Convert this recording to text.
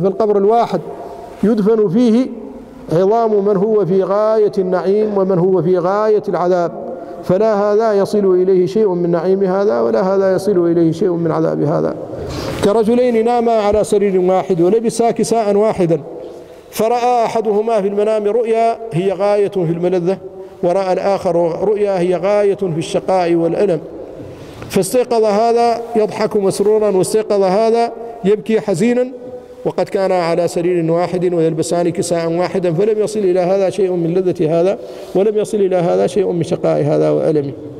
في القبر الواحد يدفن فيه عظام من هو في غاية النعيم ومن هو في غاية العذاب، فلا هذا يصل إليه شيء من نعيم هذا ولا هذا يصل إليه شيء من عذاب هذا. كرجلين ناما على سرير واحد ولبسا كساء واحدا، فرأى أحدهما في المنام رؤيا هي غاية في الملذة، ورأى الآخر رؤيا هي غاية في الشقاء والألم، فاستيقظ هذا يضحك مسرورا واستيقظ هذا يبكي حزينا، وقد كانا على سرير واحد ويلبسان كساء واحدا، فلم يصل إلى هذا شيء من لذة هذا ولم يصل إلى هذا شيء من شقاء هذا وألمه.